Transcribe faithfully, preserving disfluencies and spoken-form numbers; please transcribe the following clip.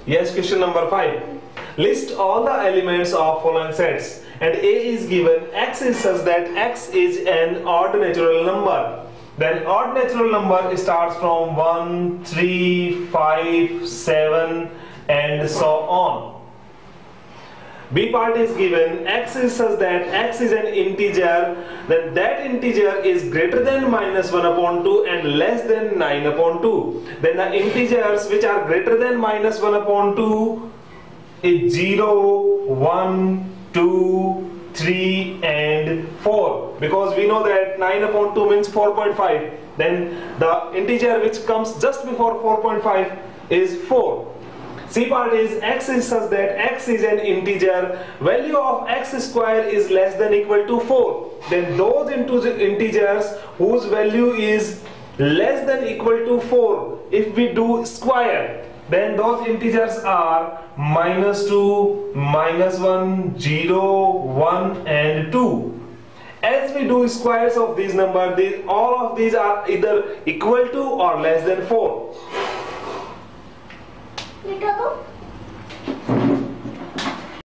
Yes, question number five. List all the elements of following sets, and A is given. X is such that X is an odd natural number. Then odd natural number starts from one, three, five, seven and so on. B part is given. X is such that X is an integer, then that integer is greater than minus one upon two and less than nine upon two. Then the integers which are greater than minus one upon two is zero, one, two, three and four, because we know that nine upon two means four point five. Then the integer which comes just before four point five is four. C part is X is such that X is an integer, value of X square is less than equal to four. Then those integers whose value is less than equal to four, if we do square, then those integers are minus two, minus one, zero, one and two. As we do squares of these numbers, these, all of these are either equal to or less than four.